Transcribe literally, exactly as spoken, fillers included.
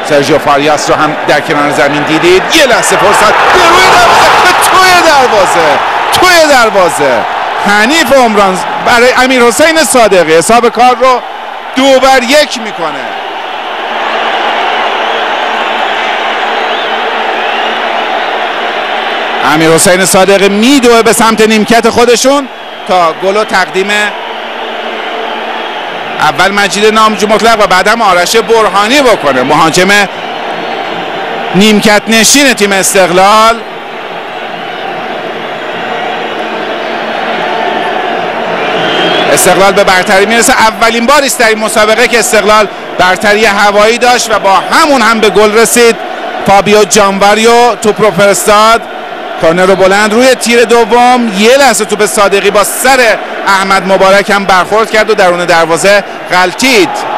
سرژیو فاریاس رو هم در کنار زمین دیدید. یه لحظه فرصت به روی دروازه، توی دروازه توی دروازه حنیف عمران برای امیرحسین صادقی حساب کار رو دو بر یک میکنه. امیرحسین صادقی میدوه به سمت نیمکت خودشون تا گل و تقدیم اول مجید نامجو مطلق و بعدم آرش برهانی بکنه، مهاجم نیمکت نشین تیم استقلال. استقلال به برتری میرسه. اولین باری است در این مسابقه که استقلال برتری هوایی داشت و با همون هم به گل رسید. فابیو جانواریو توپ رو فرستاد، کورنر رو بلند روی تیر دوم. یه لحظه توپ صادقی با سر احمد مبارک هم برخورد کرد و درون دروازه غلطید.